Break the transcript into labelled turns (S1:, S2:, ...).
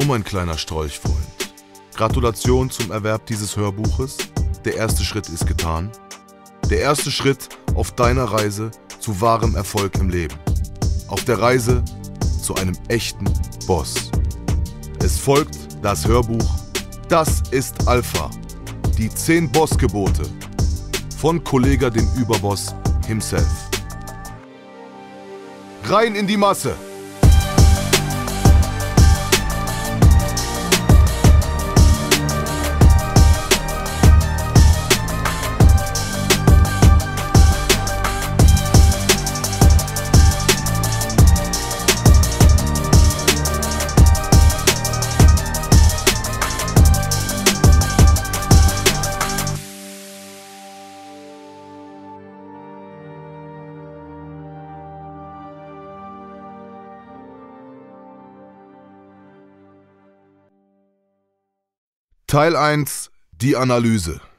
S1: mein kleiner Strolchfreund. Gratulation zum Erwerb dieses Hörbuches. Der erste Schritt ist getan. Der erste Schritt auf deiner Reise zu wahrem Erfolg im Leben. Auf der Reise zu einem echten Boss. Es folgt das Hörbuch Das ist Alpha. Die 10 Bossgebote von Kollega dem Überboss himself. Rein in die Masse! Teil 1: Die Analyse.